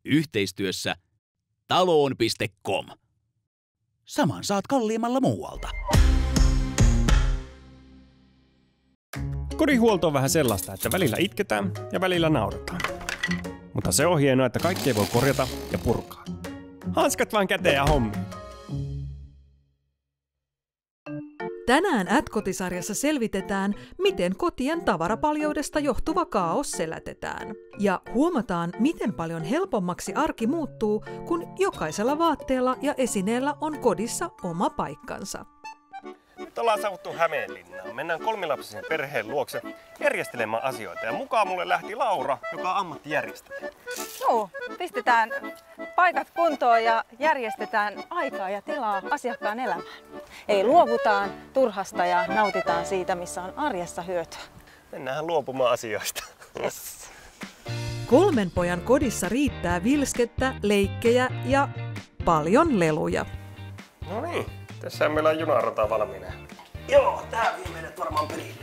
Yhteistyössä taloon.com. Saman saat kalliimmalla muualta. Kodinhuolto on vähän sellaista, että välillä itketään ja välillä nauretaan. Mutta se on hienoa, että kaikkea voi korjata ja purkaa. Hanskat vaan käteen ja hommiin. Tänään At-kotisarjassa selvitetään, miten kotien tavarapaljoudesta johtuva kaos selätetään. Ja huomataan, miten paljon helpommaksi arki muuttuu, kun jokaisella vaatteella ja esineellä on kodissa oma paikkansa. Nyt ollaan saavuttu Hämeenlinnaan. Mennään kolmilapsisen perheen luokse järjestelemään asioita. Ja mukaan mulle lähti Laura, joka on ammattijärjestäjä. Joo, pistetään paikat kuntoon ja järjestetään aikaa ja tilaa asiakkaan elämään. Eli luovutaan turhasta ja nautitaan siitä, missä on arjessa hyötyä. Mennään luopumaan asioista. Yes. 3 pojan kodissa riittää vilskettä, leikkejä ja paljon leluja. No niin, tässä meillä on junarata valmiina. Joo, tää vie meidät varmaan perille.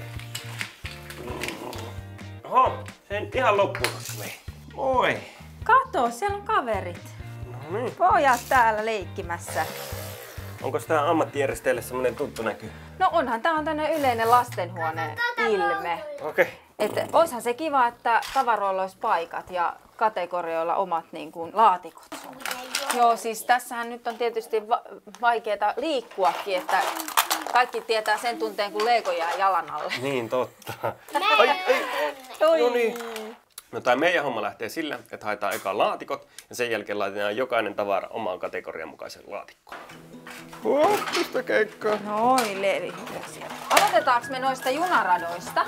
Oho, sen ihan loppuun vei. Oi. Kato, siellä on kaverit. No niin. Pojat täällä leikkimässä. Onko tää ammattijärjestäjälle semmonen tuttu näky? No onhan tää on tämmönen yleinen lastenhuoneen ilme. Okei. Että oishan se kiva, että tavaroilla olisi paikat ja kategorioilla omat niin kuin laatikot. Joo, siis tässähän nyt on tietysti vaikeeta liikkuakin, että kaikki tietää sen tunteen, kun Lego jää jalan alle. Niin, totta. Ai. No niin. No tää meidän homma lähtee sillä, että haetaan eka laatikot ja sen jälkeen laitetaan jokainen tavara omaan kategorian mukaisen laatikkoon. Pistä keikkaa. Noi levi. Aloitetaanko me noista junaradoista?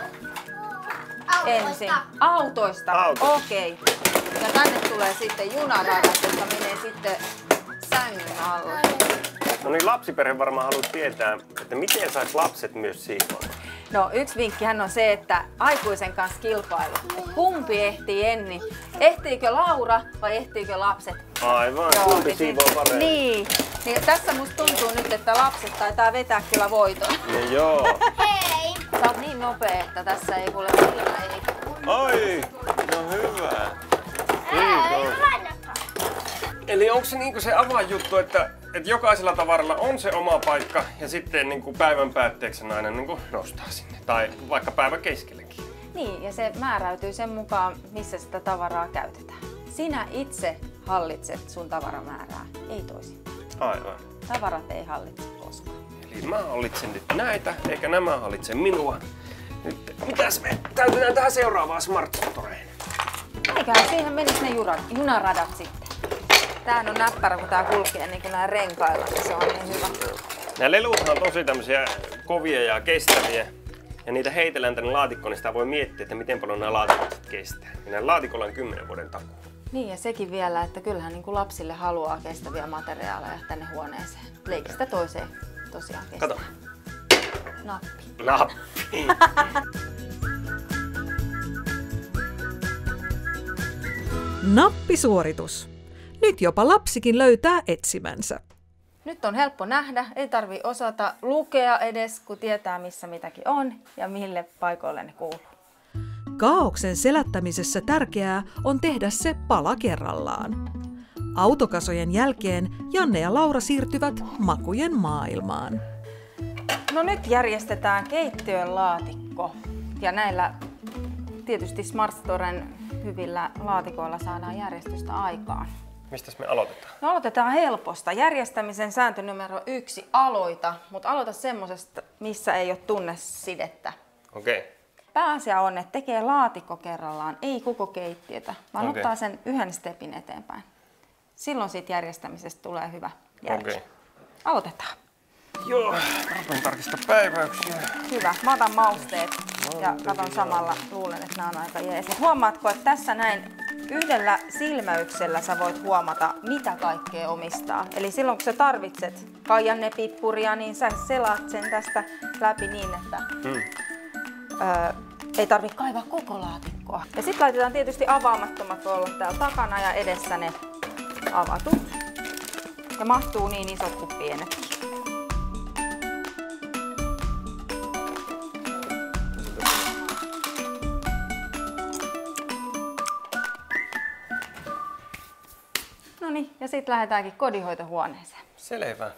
Ensin. Autoista? Okei. Ja tänne tulee sitten junaradat, jotka menee sitten sängyn alle. No niin, lapsiperhe varmaan haluaa tietää, että miten sais lapset myös siivoa. No yksi vinkkihän on se, että aikuisen kanssa kilpailu. Kumpi ehtii enni? Ehtiikö Laura vai ehtiikö lapset? Aivan, kumpi siivoo paremmin. Niin. Tässä musta tuntuu nyt, että lapset taitaa vetää kyllä voiton. No joo. Hei! Sä oot niin nopea, että tässä ei kuule millään ei. Ai, no hyvä. Kiitos. Eli onko se niinku se avainjuttu, että jokaisella tavaralla on se oma paikka ja sitten niinku päivän päätteeksi aina niinku nostaa sinne tai vaikka päivän keskelläkin? Niin, ja se määräytyy sen mukaan, missä sitä tavaraa käytetään. Sinä itse hallitset sun tavaramäärää, ei toisin. Aivan. Tavarat ei hallitse koskaan. Eli mä hallitsen nyt näitä, eikä nämä hallitse minua. Nyt mitäs me täytetään tähän seuraavaan Smart Storeen? Eiköhän siihen menisi ne junaradat sitten. Tämähän on näppärä, kun tää kulkee niin kuin nää renkailla, niin se on niin hyvä. Nämä leluthan on tosi tämmöisiä kovia ja kestäviä. Ja niitä heitellään tänne laatikkoon, niin sitä voi miettiä, että miten paljon nämä laatikot kestää. Ja näillä laatikolla on 10 vuoden takuu. Niin ja sekin vielä, että kyllähän niin kuin lapsille haluaa kestäviä materiaaleja tänne huoneeseen. Leikistä toiseen tosiaan kestää. Kato. Nappi. Nappi. Nappisuoritus. Nyt jopa lapsikin löytää etsimänsä. Nyt on helppo nähdä, ei tarvi osata lukea edes, kun tietää missä mitäkin on ja mille paikoille ne kuuluu. Kaaoksen selättämisessä tärkeää on tehdä se pala kerrallaan. Autokasojen jälkeen Janne ja Laura siirtyvät makujen maailmaan. No nyt järjestetään keittiön laatikko ja näillä tietysti Smart Storen hyvillä laatikoilla saadaan järjestystä aikaan. Mistäs me aloitetaan? No aloitetaan helposta. Järjestämisen sääntö numero 1, aloita, mutta aloita semmosesta, missä ei ole tunnesidettä. Okei. Pääasia on, että tekee laatikko kerrallaan, ei koko keittiötä, vaan ottaa sen yhden stepin eteenpäin. Silloin siitä järjestämisestä tulee hyvä järki. Aloitetaan. Joo, tarpeen tarkistaa päiväyksiä. Hyvä. Mä otan mausteet ja katon samalla, luulen, että nämä on aika jees. Huomaatko, että tässä näin yhdellä silmäyksellä sä voit huomata, mitä kaikkea omistaa. Eli silloin kun sä tarvitset kaijannepippuria, niin sä selaat sen tästä läpi niin, että ei tarvitse kaivaa koko laatikkoa. Ja sitten laitetaan tietysti avaamattomat voi olla täällä takana ja edessä ne avatut. Ja mahtuu niin isot kuin pienetkin. Noniin, ja sitten lähdetäänkin kodinhoitohuoneeseen. Selvä.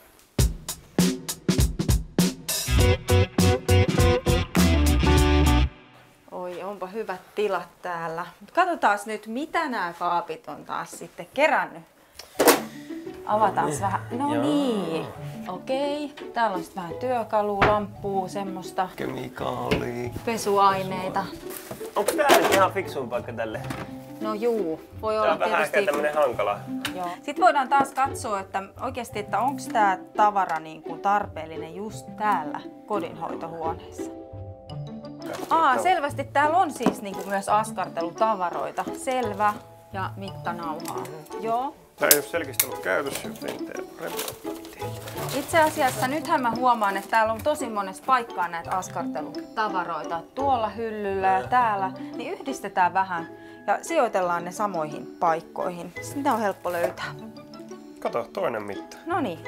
Oi, onpa hyvät tilat täällä. Mut katsotaan nyt, mitä nämä kaapit on taas sitten kerännyt. Avataan vähän. No niin. Okei. Täällä on sitten vähän työkalua, lamppua, semmoista. Kemikaalia. Pesuaineita. Onko tää nyt ihan fiksuin paikka tälle? No juu, voi Tää olla on vähän tietysti. ehkä tämmönen hankala. Joo. Sitten voidaan taas katsoa, että oikeasti, että onko tämä tavara niin kuin tarpeellinen just täällä kodinhoitohuoneessa. Selvästi täällä on siis niin kuin myös askartelutavaroita. Selvä. Ja mittanauhaa. Joo. Tää ei ole selkeästi ollut käytössä, joten Itse asiassa nythän mä huomaan, että täällä on tosi monessa paikkaa näitä askartelutavaroita. Tuolla hyllyllä ja täällä. Niin yhdistetään vähän ja sijoitellaan ne samoihin paikkoihin. Sitä on helppo löytää. Kato, toinen mitta. Noniin.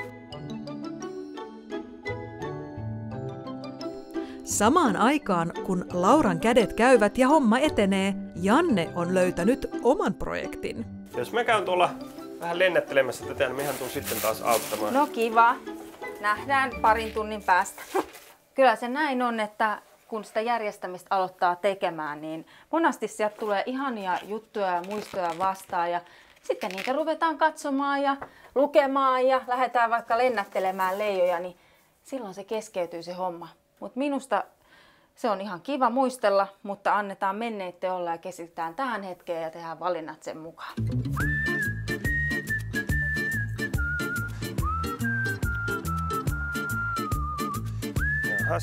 Samaan aikaan, kun Lauran kädet käyvät ja homma etenee, Janne on löytänyt oman projektin. Jos mä käyn tuolla vähän lennättelemässä tätä, niin mehän tuun sitten taas auttamaan. No kiva. Nähdään parin tunnin päästä. Kyllä se näin on, että kun sitä järjestämistä aloittaa tekemään, niin monasti sieltä tulee ihania juttuja ja muistoja vastaan. Ja sitten niitä ruvetaan katsomaan ja lukemaan ja lähdetään vaikka lennättelemään leijoja, niin silloin se keskeytyy se homma. Mutta minusta se on ihan kiva muistella, mutta annetaan menneitten olla ja keskitytään tähän hetkeen ja tehdään valinnat sen mukaan. Jahas.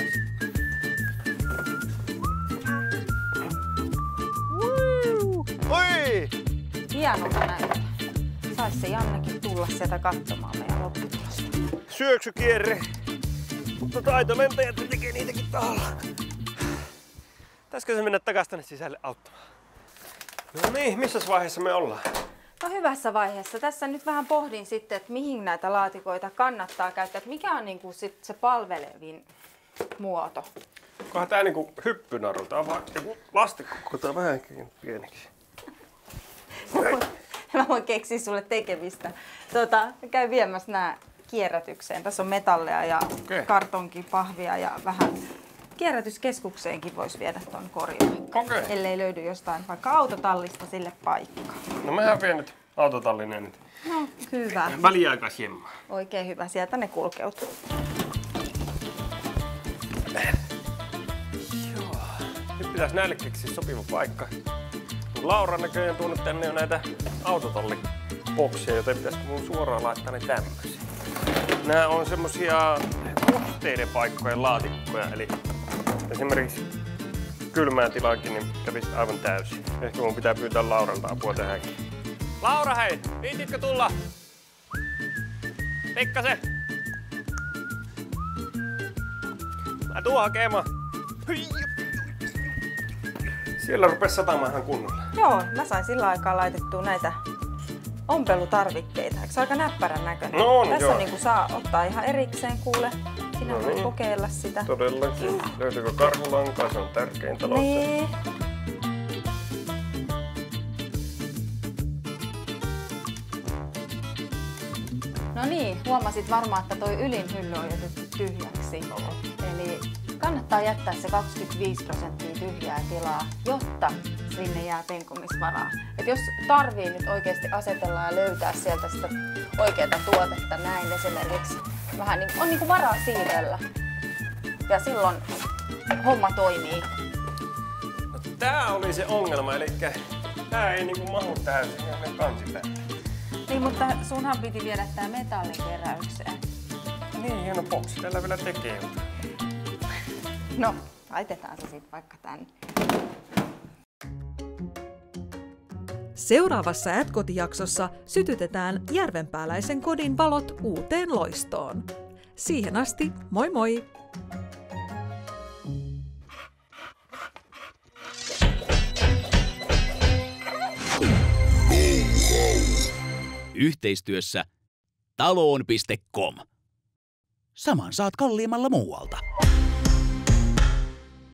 Oi! Hienolta näyttää. Sais se Jannekin tulla sieltä katsomaan meidän lopputulosta. Syöksykierre. Mutta taitolentäjät tekee niitäkin tahalla. Pitäisikö se mennä takas tänne sisälle auttamaan? No niin, missäs vaiheessa me ollaan? No hyvässä vaiheessa. Tässä nyt vähän pohdin sitten, että mihin näitä laatikoita kannattaa käyttää. Että mikä on niinku sit se palvelevin muoto. Onkohan tää niinku hyppynaru? Tää on vaan joku lastikko, tää on vähän pieniksi. Mä voin keksiä sulle tekemistä. Käy viemässä nää kierrätykseen. Tässä on metallia ja kartonkipahvia ja vähän kierrätyskeskukseenkin voisi viedä ton korjuun. Ellei löydy jostain vaikka autotallista sille paikkaa. No mähän vien nyt autotallinen nyt. No hyvä. Väliaikaisjemmaa. Oikein hyvä. Sieltä ne kulkeutuu. Joo. Nyt pitäisi näille keksiä sopiva paikka. Laura näköjään tuonut tänne jo näitä autotallibokseja, joten pitäisikö mun suoraan laittaa ne tämmöisiä. Nää on semmosia kohteiden paikkojen laatikkoja, eli esimerkiksi kylmään tilaankin niin kävisi aivan täysin. Ehkä mun pitää pyytää Lauralta apua tähänkin. Laura hei, viititkö tulla? Pikkasen! Mä tuun hakemaan. Siellä rupesi satamaan ihan kunnolla. Joo, mä sain sillä aikaa laitettua näitä ompelutarvikkeita. Eikö se aika näppärän näköinen? No on, tässä joo. niinku saa ottaa ihan erikseen kuule. Sinä No voit niin. kokeilla sitä. Todellakin. Löytyykö karhulankaa? Se on tärkein talossa. Niin. No niin, huomasit varmaan, että toi ylin hylly on jätetty tyhjäksi. Eli kannattaa jättää se 25% tyhjää tilaa, jotta sinne jää penkomisvaraa. Et jos tarvii nyt oikeasti asetella ja löytää sieltä sitä oikeaa tuotetta, näin esimerkiksi, vähän niin, on niin kuin varaa siirrellä. Ja silloin homma toimii. No, tää oli se ongelma, eli tää ei niinku mahu tähän siihen kansipäälle. Niin, mutta sunhan piti viedä tää metallin keräykseen. Niin, hieno boksi. Tällä vielä tekee. No, laitetaan se sitten vaikka tänne. Seuraavassa Ätkotijaksossa sytytetään järvenpääläisen kodin valot uuteen loistoon. Siihen asti, moi moi! Yhteistyössä taloon.com. Saman saat kalliimmalla muualta.